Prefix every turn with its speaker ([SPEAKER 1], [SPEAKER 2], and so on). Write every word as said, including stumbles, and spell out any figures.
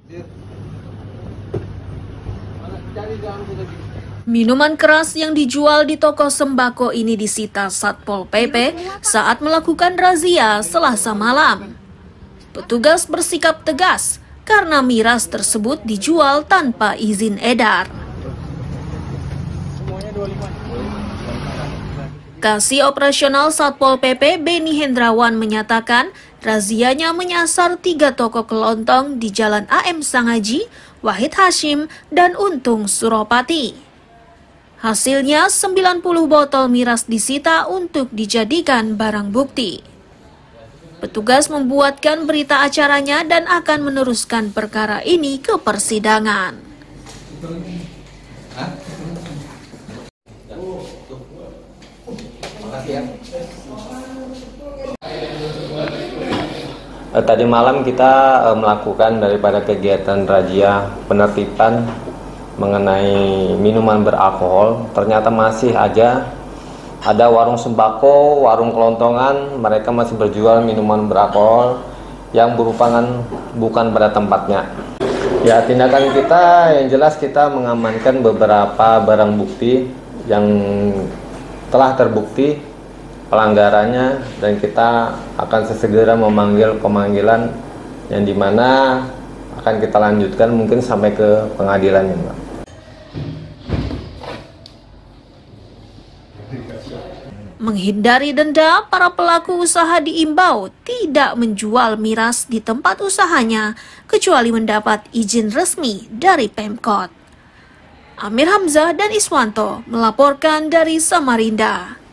[SPEAKER 1] Minuman keras yang dijual di toko sembako ini disita Satpol P P saat melakukan razia Selasa malam. Petugas bersikap tegas karena miras tersebut dijual tanpa izin edar. Kasih Operasional Satpol P P Beni Hendrawan menyatakan razianya menyasar tiga toko kelontong di Jalan A M Sangaji, Wahid Hashim, dan Untung Suropati. Hasilnya sembilan puluh botol miras disita untuk dijadikan barang bukti. Petugas membuatkan berita acaranya dan akan meneruskan perkara ini ke persidangan.
[SPEAKER 2] Tadi malam kita uh, melakukan daripada kegiatan razia penertiban mengenai minuman beralkohol. Ternyata masih aja ada warung sembako, warung kelontongan, mereka masih berjual minuman beralkohol yang merupakan bukan pada tempatnya. Ya, tindakan kita yang jelas kita mengamankan beberapa barang bukti yang telah terbukti pelanggarannya, dan kita akan sesegera memanggil pemanggilan yang dimana akan kita lanjutkan mungkin sampai ke pengadilan, Mbak.
[SPEAKER 1] Menghindari denda, para pelaku usaha diimbau tidak menjual miras di tempat usahanya kecuali mendapat izin resmi dari Pemkot. Amir Hamzah dan Iswanto melaporkan dari Samarinda.